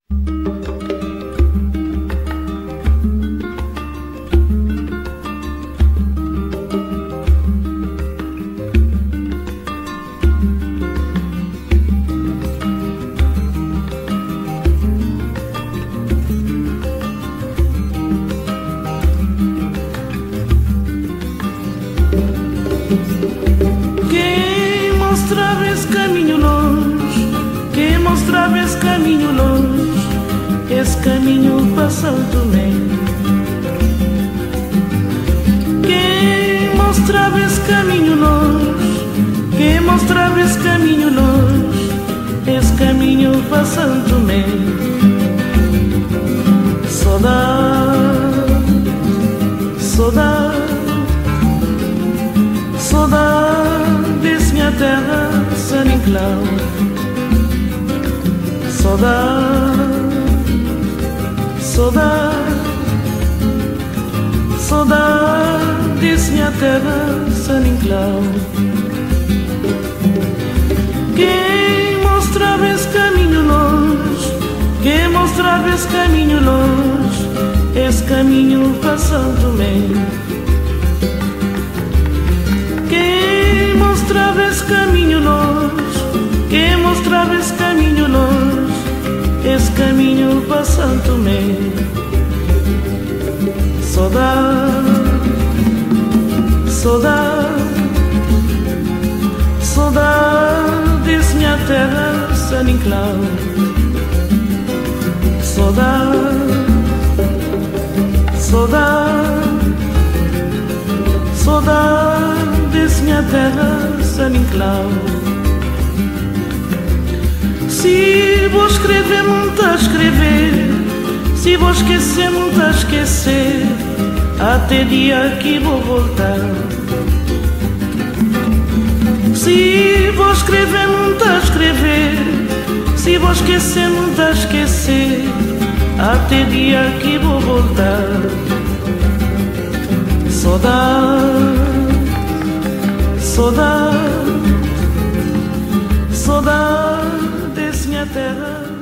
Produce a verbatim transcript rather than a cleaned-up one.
Quem mostrava esse caminho longe, quem mostrava esse caminho longe, esse caminho para São Tomé. Quem mostrava esse caminho longe, quem mostrava esse caminho longe, esse caminho para São Tomé. Saudade, saudade, saudade desse minha terra, São Nicolau. Saudade, saudade, saudade desse minha terra, São Nicolau. Quem mostrava esse caminho longe, quem mostrava esse caminho longe, esse caminho para São Tomé. Quem mostrava esse caminho longe, quem mostrava esse caminho longe, esse caminho para São Tomé. Saudade, saudade, saudade desse minha terra, São Nicolau. Saudade, saudade, saudade desse minha terra, São Nicolau. Se vou escrever, muito a escrever, se vou esquecer, muito a esquecer, até dia que vou voltar. Se vou escrever, muito a escrever, se vou esquecer, muito a esquecer, até dia que vou voltar. Saudade, saudade, saudade desse minha terra,